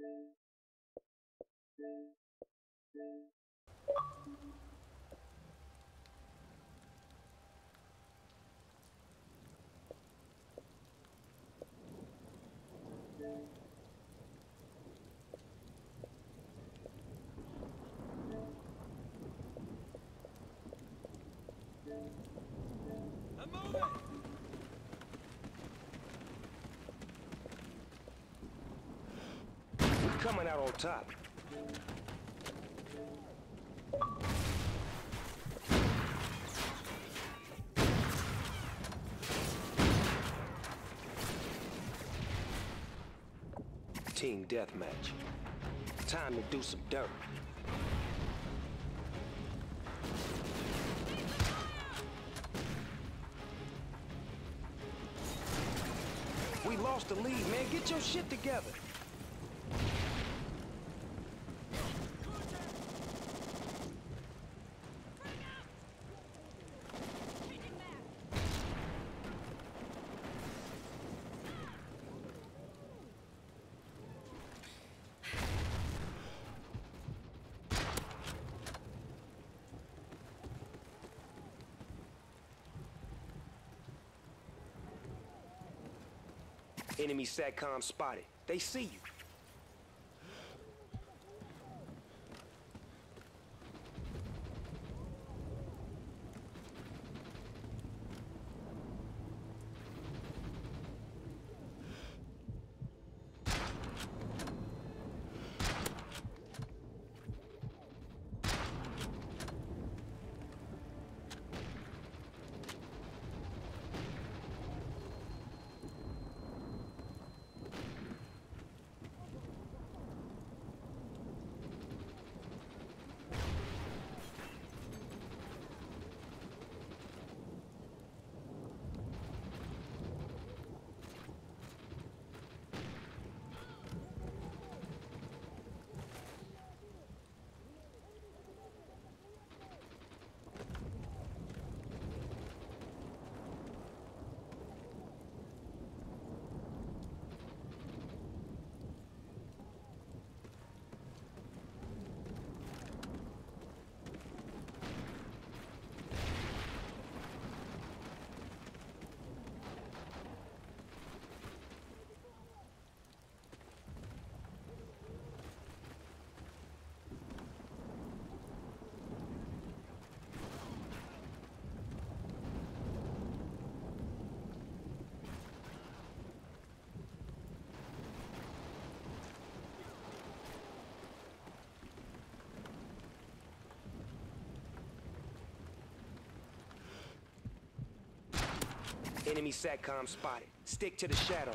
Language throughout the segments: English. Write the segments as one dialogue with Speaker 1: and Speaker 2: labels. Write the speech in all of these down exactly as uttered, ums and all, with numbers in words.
Speaker 1: I'm moving!
Speaker 2: We're coming out on top. Team deathmatch. Time to do some dirt. We lost the lead, man. Get your shit together. Enemy SATCOM spotted. They see you. Enemy SATCOM spotted. Stick to the shadows.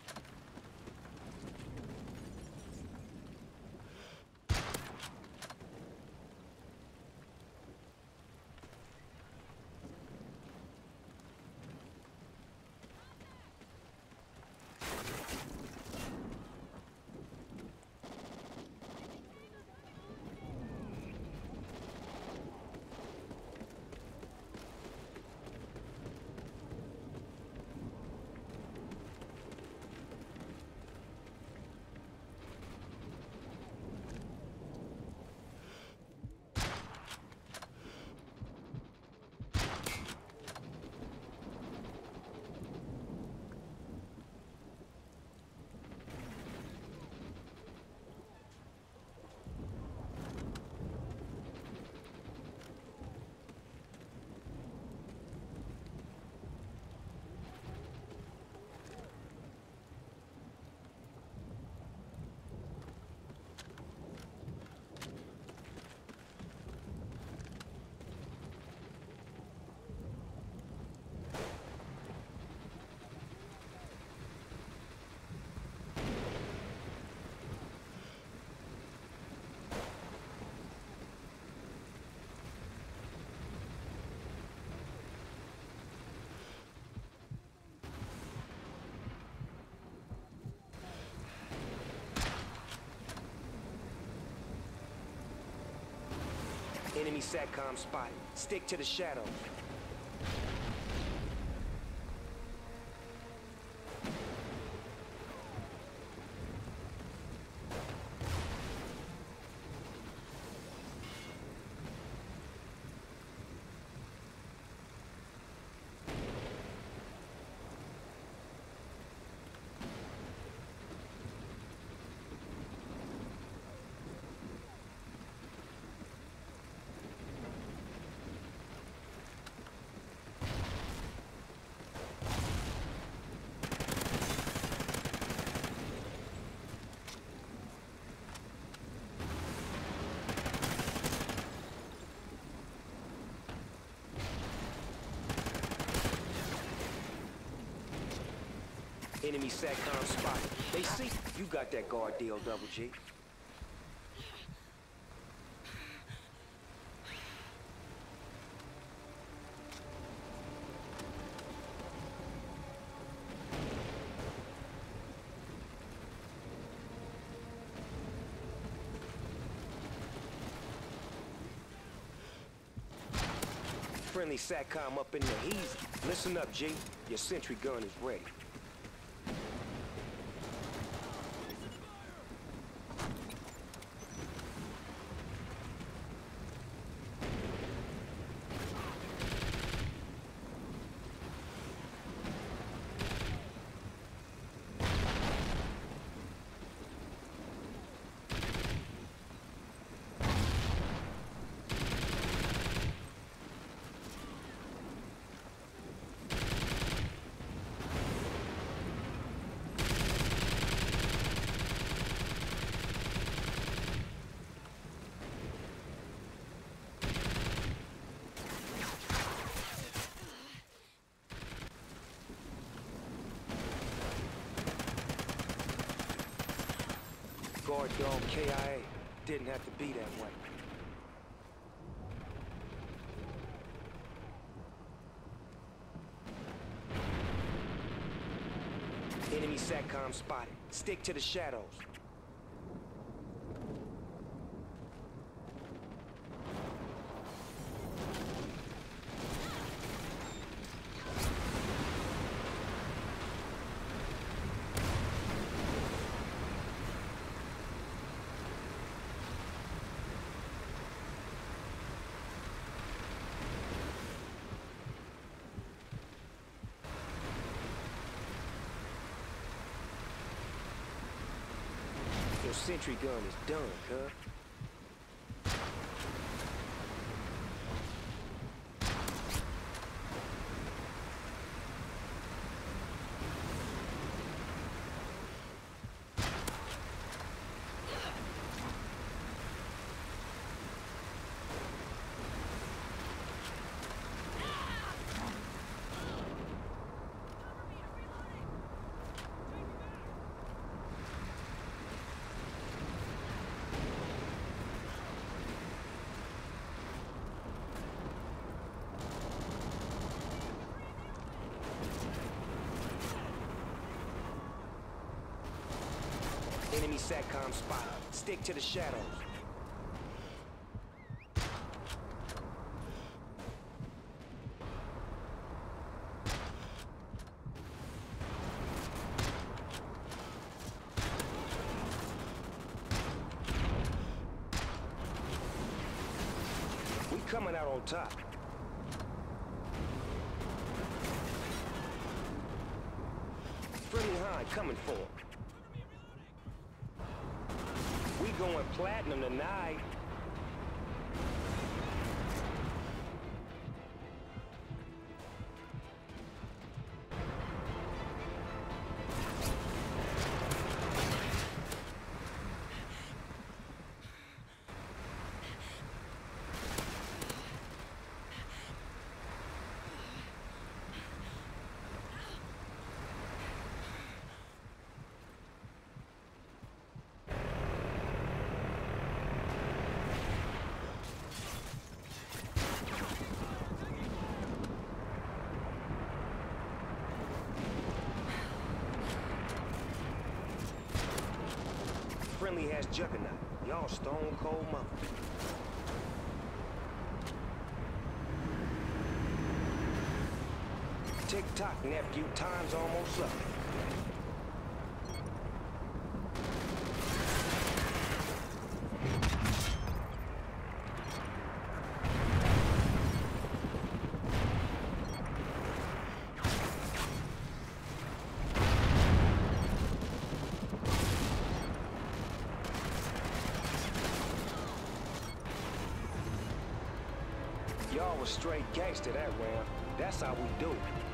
Speaker 2: Enemy SATCOM spotted. Stick to the shadows. Enemy SATCOM spotted. They see you got that guard deal, Double G. Friendly SATCOM up in there. Easy. Listen up, G. Your sentry gun is ready. Guard dog K I A. Didn't have to be that way. Enemy SATCOM spotted. Stick to the shadows. Your sentry gun is done, cuz. Enemy SATCOM spotted. Stick to the shadows. We coming out on top. Friendly Hind coming for him. We going platinum tonight. Friendly has Juggernaut. Y'all stone cold mother. Tick-tock, nephew. Time's almost up. Y'all was straight gangster that round. That's how we do it.